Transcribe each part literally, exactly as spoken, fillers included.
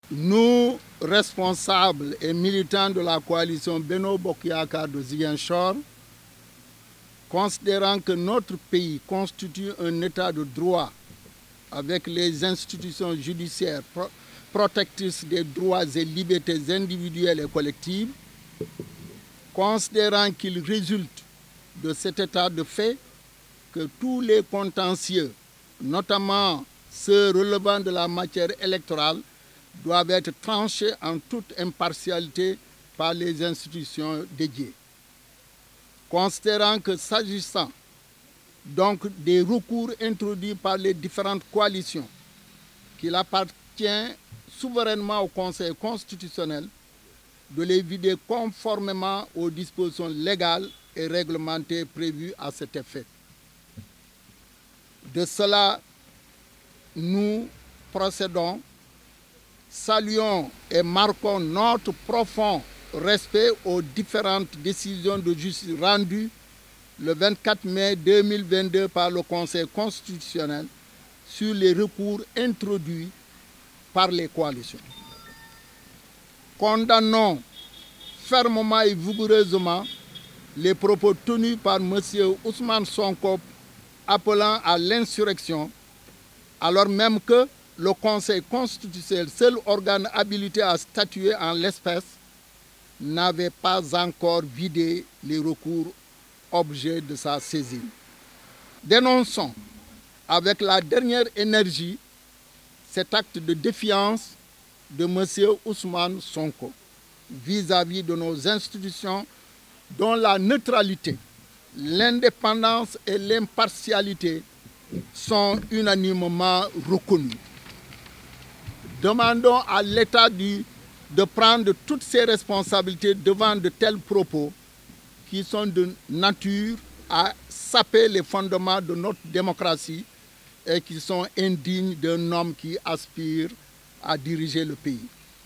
Nous, responsables et militants de la coalition Benno Bokk Yakaar de Ziguinchor, considérant que notre pays constitue un état de droit avec les institutions judiciaires pro protectrices des droits et libertés individuelles et collectives, considérant qu'il résulte de cet état de fait que tous les contentieux, notamment ceux relevant de la matière électorale, doivent être tranchés en toute impartialité par les institutions dédiées. Considérant que s'agissant donc des recours introduits par les différentes coalitions, qu'il appartient souverainement au Conseil constitutionnel de les vider conformément aux dispositions légales et réglementées prévues à cet effet. De cela, nous procédons, saluons et marquons notre profond respect aux différentes décisions de justice rendues le vingt-quatre mai deux mille vingt-deux par le Conseil constitutionnel sur les recours introduits par les coalitions. Condamnons fermement et vigoureusement les propos tenus par M. Ousmane Sonko appelant à l'insurrection, alors même que le Conseil constitutionnel, seul organe habilité à statuer en l'espèce, n'avait pas encore vidé les recours objet de sa saisine. Dénonçons avec la dernière énergie cet acte de défiance de M. Ousmane Sonko vis-à-vis de nos institutions dont la neutralité, l'indépendance et l'impartialité sont unanimement reconnues. Demandons à l'État de prendre toutes ses responsabilités devant de tels propos qui sont de nature à saper les fondements de notre démocratie et qui sont indignes d'un homme qui aspire à diriger le pays.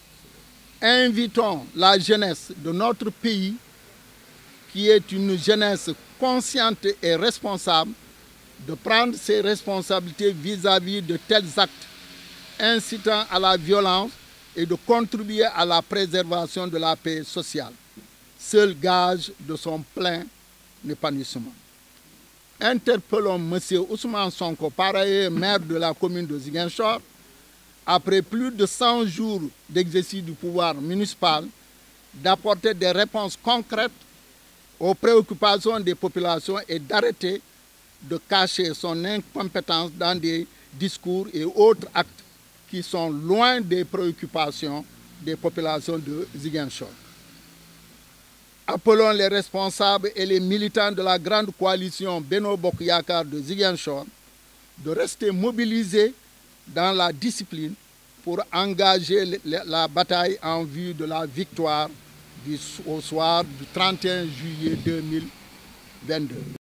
Invitons la jeunesse de notre pays, qui est une jeunesse consciente et responsable, de prendre ses responsabilités vis-à-vis de tels actes incitant à la violence et de contribuer à la préservation de la paix sociale, seul gage de son plein épanouissement. Interpellons M. Ousmane Sonko, par ailleurs maire de la commune de Ziguinchor, après plus de cent jours d'exercice du pouvoir municipal, d'apporter des réponses concrètes aux préoccupations des populations et d'arrêter de cacher son incompétence dans des discours et autres actes qui sont loin des préoccupations des populations de Ziguinchor. Appelons les responsables et les militants de la grande coalition Benno Bokk Yakaar de Ziguinchor de rester mobilisés dans la discipline pour engager la bataille en vue de la victoire du, au soir du trente et un juillet deux mille vingt-deux.